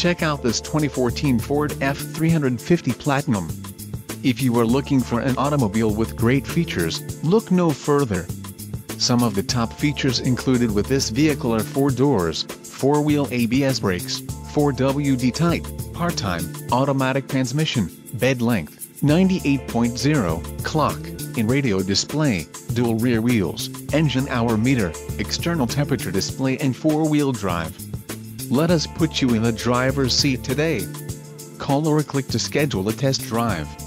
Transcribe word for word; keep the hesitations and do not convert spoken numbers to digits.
Check out this twenty fourteen Ford F three fifty Platinum. If you are looking for an automobile with great features, look no further. Some of the top features included with this vehicle are four doors, four-wheel A B S brakes, four W D type, part-time, automatic transmission, bed length, ninety-eight point zero, clock, in-radio display, dual rear wheels, engine hour meter, external temperature display and four-wheel drive. Let us put you in the driver's seat today. Call or click to schedule a test drive.